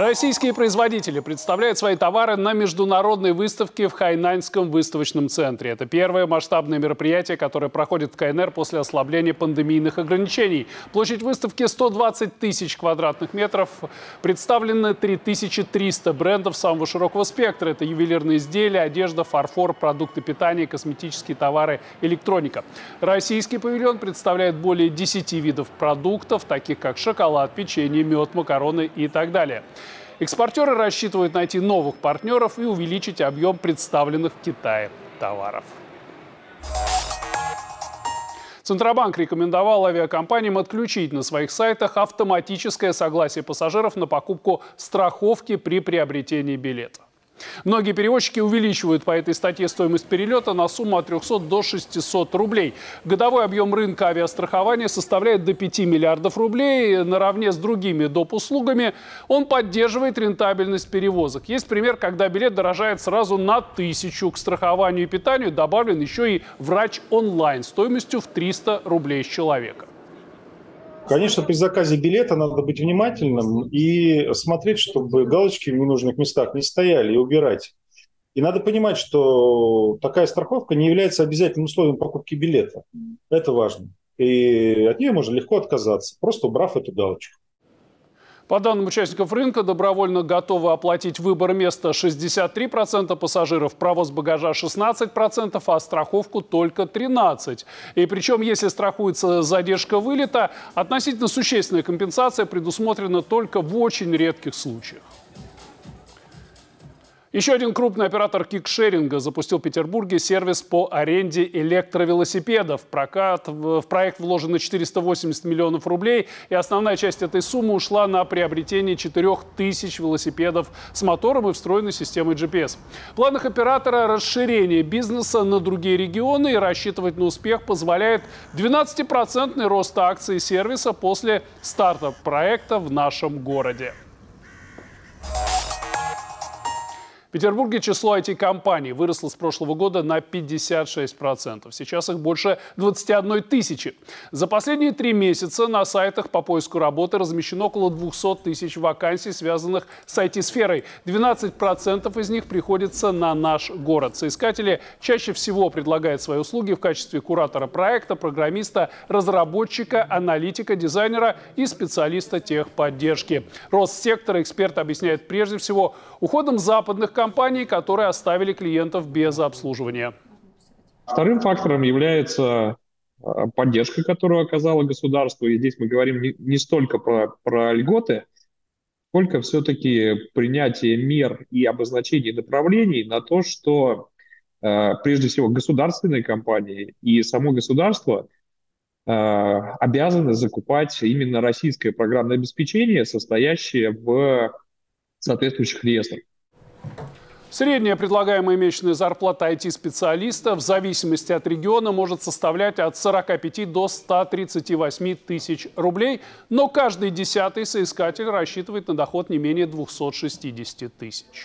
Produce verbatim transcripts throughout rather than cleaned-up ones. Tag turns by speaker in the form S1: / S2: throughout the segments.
S1: Российские производители представляют свои товары на международной выставке в Хайнаньском выставочном центре. Это первое масштабное мероприятие, которое проходит в КНР после ослабления пандемийных ограничений. Площадь выставки сто двадцать тысяч квадратных метров. Представлены три тысячи триста брендов самого широкого спектра. Это ювелирные изделия, одежда, фарфор, продукты питания, косметические товары, электроника. Российский павильон представляет более десяти видов продуктов, таких как шоколад, печенье, мед, макароны и так далее. Экспортеры рассчитывают найти новых партнеров и увеличить объем представленных в Китае товаров. Центробанк рекомендовал авиакомпаниям отключить на своих сайтах автоматическое согласие пассажиров на покупку страховки при приобретении билета. Многие перевозчики увеличивают по этой статье стоимость перелета на сумму от трёхсот до шестисот рублей. Годовой объем рынка авиастрахования составляет до пяти миллиардов рублей. Наравне с другими доп. Услугами он поддерживает рентабельность перевозок. Есть пример, когда билет дорожает сразу на тысячу. К страхованию и питанию добавлен еще и врач онлайн стоимостью в триста рублей с человека.
S2: Конечно, при заказе билета надо быть внимательным и смотреть, чтобы галочки в ненужных местах не стояли, и убирать. И надо понимать, что такая страховка не является обязательным условием покупки билета. Это важно. И от нее можно легко отказаться, просто убрав эту галочку.
S1: По данным участников рынка, добровольно готовы оплатить выбор места шестьдесят три процента пассажиров, провоз багажа шестнадцать процентов, а страховку только тринадцать процентов. И причем, если страхуется задержка вылета, относительно существенная компенсация предусмотрена только в очень редких случаях. Еще один крупный оператор кикшеринга запустил в Петербурге сервис по аренде электровелосипедов. В прокат, в проект вложено четыреста восемьдесят миллионов рублей, и основная часть этой суммы ушла на приобретение четырёх тысяч велосипедов с мотором и встроенной системой джи пи эс. В планах оператора расширение бизнеса на другие регионы, и рассчитывать на успех позволяет двенадцатипроцентный рост акций сервиса после старта проекта в нашем городе. В Петербурге число ай ти-компаний выросло с прошлого года на пятьдесят шесть процентов. Сейчас их больше двадцати одной тысячи. За последние три месяца на сайтах по поиску работы размещено около двухсот тысяч вакансий, связанных с ай ти-сферой. двенадцать процентов из них приходится на наш город. Соискатели чаще всего предлагают свои услуги в качестве куратора проекта, программиста, разработчика, аналитика, дизайнера и специалиста техподдержки. Рост сектора эксперт объясняет прежде всего уходом западных компаний, компаний, которые оставили клиентов без обслуживания.
S3: Вторым фактором является поддержка, которую оказало государство. И здесь мы говорим не, не столько про, про льготы, сколько все-таки принятие мер и обозначение направлений на то, что прежде всего государственные компании и само государство обязаны закупать именно российское программное обеспечение, состоящее в соответствующих реестрах.
S1: Средняя предлагаемая месячная зарплата ай ти-специалиста в зависимости от региона может составлять от сорока пяти до ста тридцати восьми тысяч рублей, но каждый десятый соискатель рассчитывает на доход не менее двухсот шестидесяти тысяч.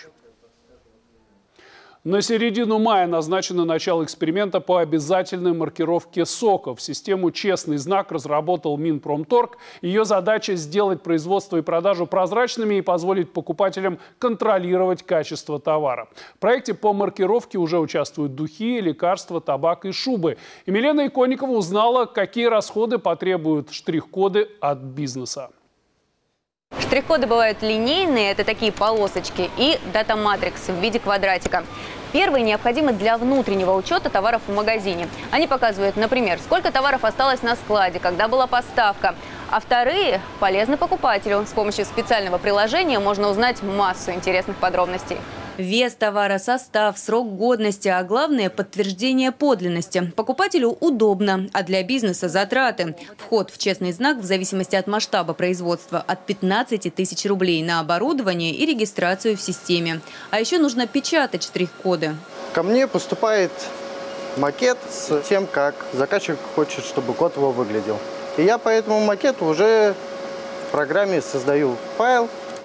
S1: На середину мая назначено начало эксперимента по обязательной маркировке соков. Систему «Честный знак» разработал Минпромторг. Ее задача – сделать производство и продажу прозрачными и позволить покупателям контролировать качество товара. В проекте по маркировке уже участвуют духи, лекарства, табак и шубы. И Милена Иконникова узнала, какие расходы потребуют штрих-коды от бизнеса.
S4: Штрих-коды бывают линейные, это такие полосочки, и дата-матрикс в виде квадратика. Первые необходимы для внутреннего учета товаров в магазине. Они показывают, например, сколько товаров осталось на складе, когда была поставка. А вторые полезны покупателю. С помощью специального приложения можно узнать массу интересных подробностей.
S5: Вес товара, состав, срок годности, а главное – подтверждение подлинности. Покупателю удобно, а для бизнеса – затраты. Вход в «Честный знак» в зависимости от масштаба производства от пятнадцати тысяч рублей на оборудование и регистрацию в системе. А еще нужно печатать штрих-коды.
S6: Ко мне поступает макет с тем, как заказчик хочет, чтобы код его выглядел. И я по этому макету уже в программе создаю файл.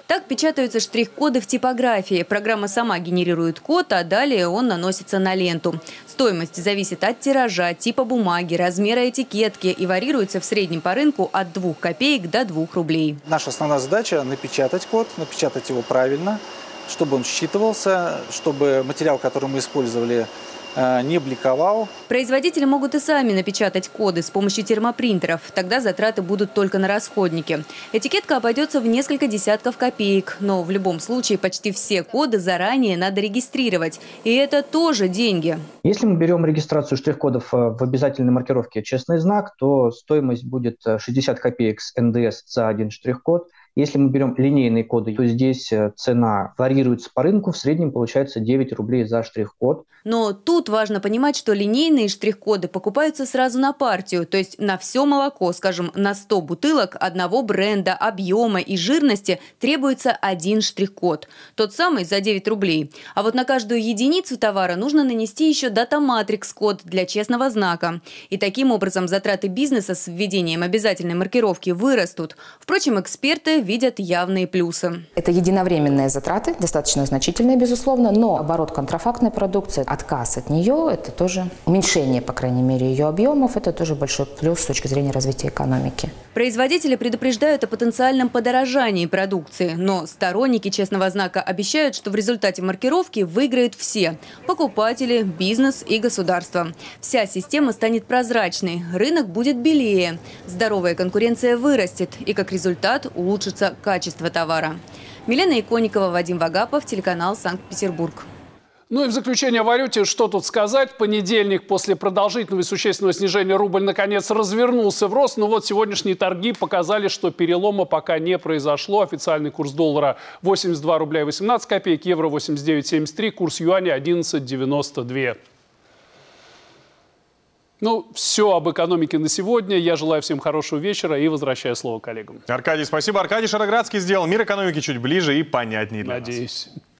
S5: Так печатаются штрих-коды в типографии. Программа сама генерирует код, а далее он наносится на ленту. Стоимость зависит от тиража, типа бумаги, размера этикетки и варьируется в среднем по рынку от двух копеек до двух рублей.
S7: Наша основная задача – напечатать код, напечатать его правильно, чтобы он считывался, чтобы материал, который мы использовали, не бликовал.
S5: Производители могут и сами напечатать коды с помощью термопринтеров. Тогда затраты будут только на расходники. Этикетка обойдется в несколько десятков копеек. Но в любом случае почти все коды заранее надо регистрировать. И это тоже деньги.
S8: Если мы берем регистрацию штрих-кодов в обязательной маркировке «Честный знак», то стоимость будет шестьдесят копеек с эн дэ эс за один штрих-код. Если мы берем линейные коды, то здесь цена варьируется по рынку. В среднем получается девять рублей за штрих-код.
S5: Но тут важно понимать, что линейные штрих-коды покупаются сразу на партию. То есть на все молоко, скажем, на сто бутылок одного бренда, объема и жирности требуется один штрих-код. Тот самый за девять рублей. А вот на каждую единицу товара нужно нанести еще дата-матрикс-код для честного знака. И таким образом затраты бизнеса с введением обязательной маркировки вырастут. Впрочем, эксперты видят явные плюсы.
S9: Это единовременные затраты, достаточно значительные, безусловно, но оборот контрафактной продукции, отказ от нее, это тоже уменьшение, по крайней мере, ее объемов, это тоже большой плюс с точки зрения развития экономики.
S5: Производители предупреждают о потенциальном подорожании продукции, но сторонники честного знака обещают, что в результате маркировки выиграют все – покупатели, бизнес и государство. Вся система станет прозрачной, рынок будет белее, здоровая конкуренция вырастет и, как результат, улучшится качество товара. Милена Иконникова, Вадим Вагапов, телеканал Санкт-Петербург.
S1: Ну и в заключение о валюте, что тут сказать. В понедельник после продолжительного и существенного снижения рубль наконец развернулся в рост. Но вот сегодняшние торги показали, что перелома пока не произошло. Официальный курс доллара восемьдесят два рубля и восемнадцать копеек, евро восемьдесят девять семьдесят три, курс юаня одиннадцать девяносто два. Ну, все об экономике на сегодня. Я желаю всем хорошего вечера и возвращаю слово коллегам.
S10: Аркадий, спасибо. Аркадий Шароградский сделал мир экономики чуть ближе и понятнее для нас.
S1: Надеюсь.